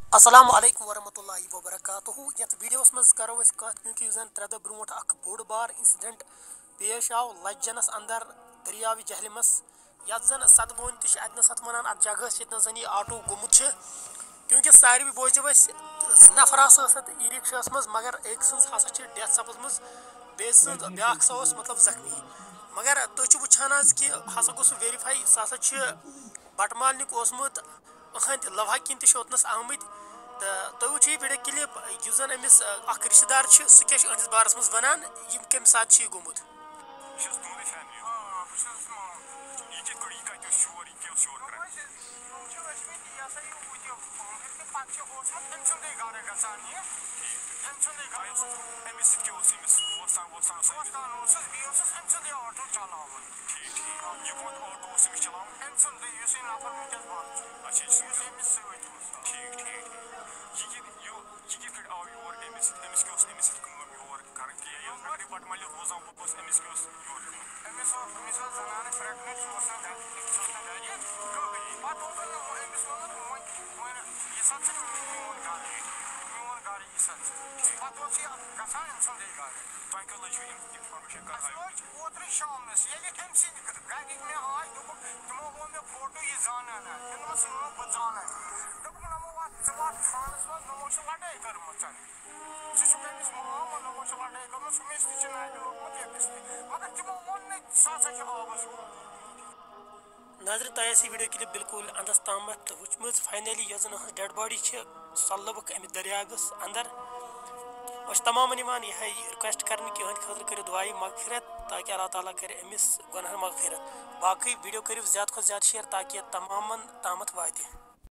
السلام علیکم ورحمۃ اللہ وبرکاتہ یتھ ویڈیوس مز کرو اس کت کیونکہ زن ترے دہ برونٹ اخ بوڑ بار انسیڈنٹ پیش آو لجنس اندر دریاو جہلمس یتھ زن سدگون تہ اتنس ات ونان ات جگہ یتنس زن یہ آٹو گومت کیونکہ ساروی بوزو نفر ہسا ات ای رکشاس مز مگر ایک سن ہسا ڈیتھ سپزمز بیس بیاکھ سا مطلب زخمی مگر تھی وچان آز کہ ہسا گو سہ ویریفائی سہ ہسا بٹمالنک اوسمت اہند لوہا کن تہ اوتنس آمت تو تھی وچو یہ ویڈیو کلپ اس زن امس اخ رشتہ دار سہ کیا اہندس بارس مز ونان یم کمہ سات یہ گومت ناظرین تہ آس یہ ویڈیو کلپ بالکل اندس تامت وچم فائنلی یس زن ڈیڈ باڈی سہ لوبک امہ دریاس اندر تمام یہ رکویسٹ کرنے کہ اہند خاطر کرو دعائی مغفرت تاکہ اللہ تعالیٰ کر امس گناہن مغفرت باقی ویڈیو کرو زیادہ کھت زیادہ شیئر تاکہ تمام تامت واتہ